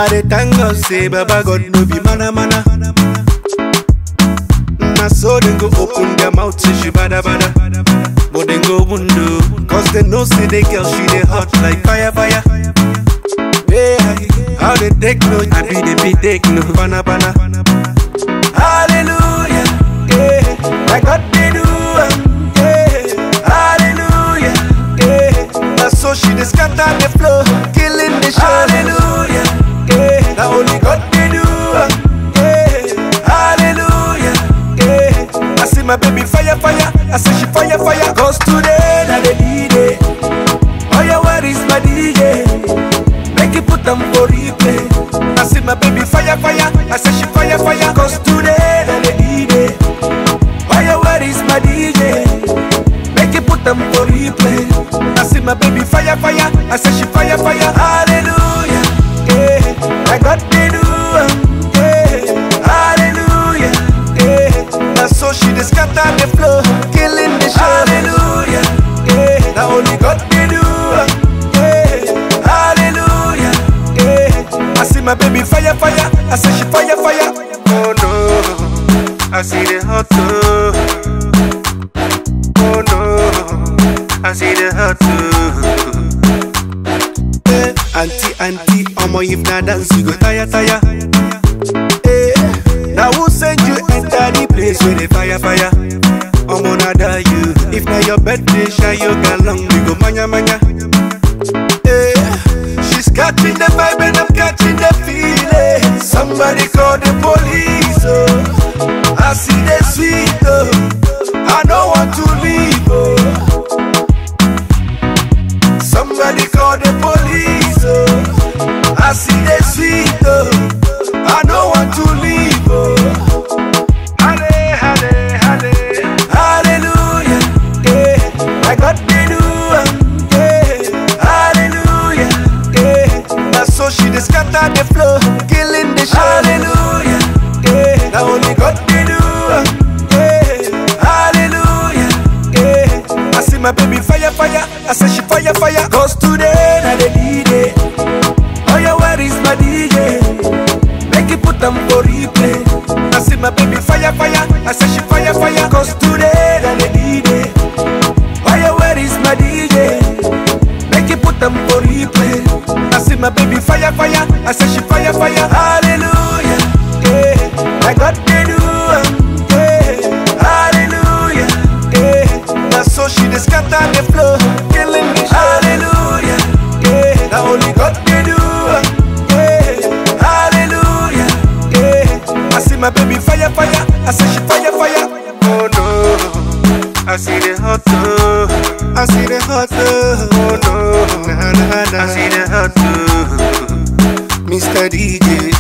I dey thank God say Baba God no be mana. Na so dem go open their mouth say she bada. But dem go window, cause they know say the girl she dey hot like fire. Yeah, how they take no, I be the big take no, bana. Hallelujah, yeah, like God they do, yeah. Hallelujah, yeah. Na so she dey scatter the floor, killing the show. Hallelujah, yeah. Na only God they do, yeah. Hallelujah, yeah. I see my baby fire, I say she fire. Cause today na the D-Day. Oh yeah, where is my DJ? Make it put them for replay. I see my baby fire, I say she fire. Cause today na the D-Day. Oh yeah, where is my DJ? Make it put them for replay. I see my baby fire, I say she fire. Hallelujah, yeah. I got the do, yeah. Hallelujah, yeah. Na so she dey scatter the floor, killing the show. Hallelujah, yeah. Na only God dey do, yeah. Hallelujah, yeah. I see my baby fire, I say she fire. Oh no, I see the hot too. Oh no, I see the hot too. Hey, auntie, omo if na dance you go tire. Hey, now who send you enter the place where the fire? Omo nada you. If na your birthday, shine your galong, we go manya. Hey, she's catching the vibe and I'm catching the feeling. Somebody call the police, oh. I see the sweet, oh. I don't want to leave, oh. Somebody call the police, oh. I see the sweet, oh. I don't want to leave, oh. Hallelujah, yeah. I got the do, yeah. Hallelujah, yeah. Now so she dey scatter the floor, killing the show. Hallelujah, yeah. Now only God dey do, yeah. Hallelujah, yeah. I see my baby fire, I say she fire. Cause today na the D-Day. Oh yeah, where is my DJ? Make it put them for replay. I see my baby fire, I say she fire. Cause today na the D-Day. Oh yeah, where is my DJ? Make it put them for replay. I see my baby fire, I say she fire. Hallelujah, yeah. I got the do, yeah. Hallelujah, yeah. Now so she dey scatter the floor, killing me. Hallelujah, yeah. Now only God dey do, yeah. Hallelujah, yeah. I see my baby fire, I say she fire. Oh no, I see the hot too. I see the hot too. Oh no, I see the hot too. Mr. DJ.